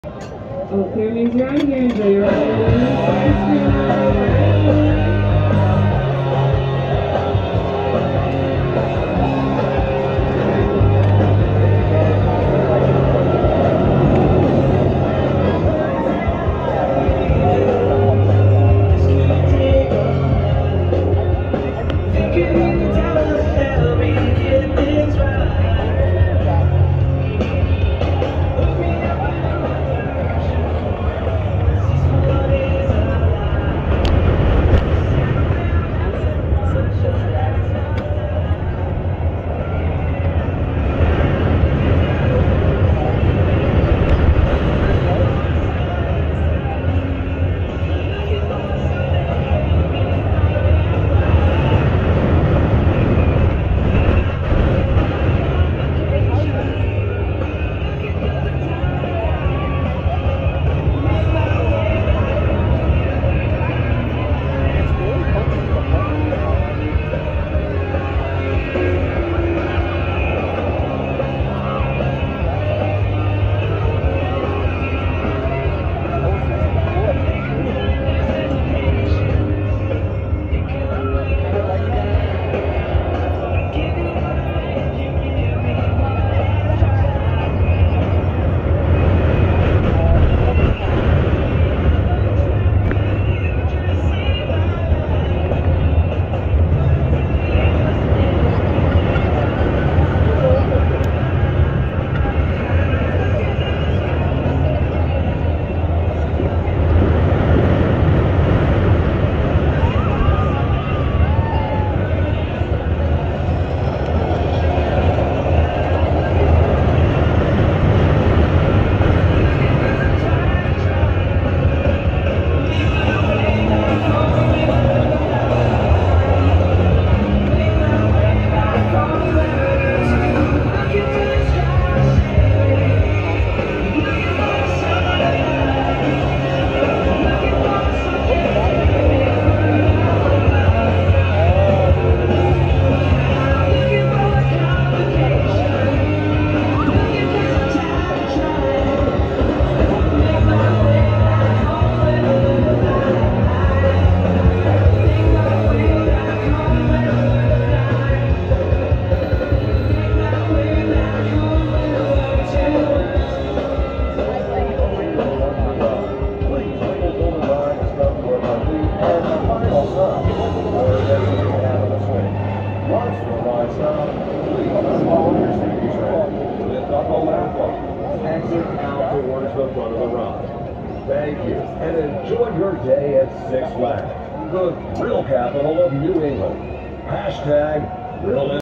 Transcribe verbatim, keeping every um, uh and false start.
Okay, means you're out here. Enjoy your SkyScreamer. Exit out towards the front of the ride. Thank you, and enjoy your day at Six Flags, the thrill capital of New England. Hashtag thrill